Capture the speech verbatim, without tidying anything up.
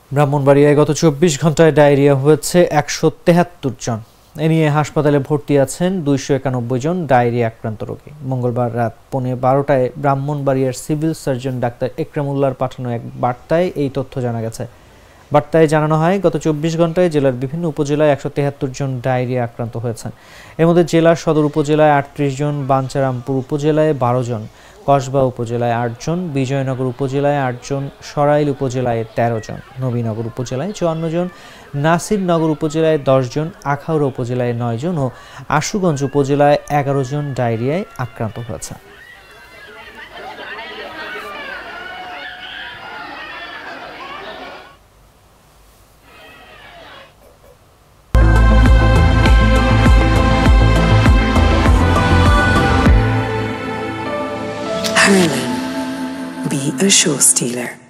ব্রাহ্মণবাড়িয়ায় গত চব্বিশ ঘন্টায় ডায়রিয়া হয়েছে একশো তেহাত্তর জন। এ নিয়ে হাসপাতালে ভর্তি আছেন দুইশো একানব্বই জন ডায়রিয়া আক্রান্ত রোগী। মঙ্গলবার রাত পৌনে বারোটায় ব্রাহ্মণবাড়িয়ার সিভিল সার্জন ডাক্তার একরামুল্লাহর পাঠানো এক বার্তায় এই তথ্য জানা গেছে। বার্তায় জানানো হয়, গত চব্বিশ ঘন্টায় জেলার বিভিন্ন উপজেলায় একশো তেহাত্তর জন ডায়রিয়া আক্রান্ত হয়েছেন। এর মধ্যে জেলার সদর উপজেলায় আটত্রিশ জন, বাঞ্ছারামপুর উপজেলায় বারো জন, কসবা উপজেলায় আট জন, বিজয়নগর উপজেলায় আট জন, সরাইল উপজেলায় তেরো জন, নবীনগর উপজেলায় চুয়ান্ন জন, নাসিরনগর উপজেলায় দশ জন, আখাউড়া উপজেলায় নয় জন ও আশুগঞ্জ উপজেলায় এগারো জন ডায়রিয়ায় আক্রান্ত হয়েছে। Hurling, be a show stealer.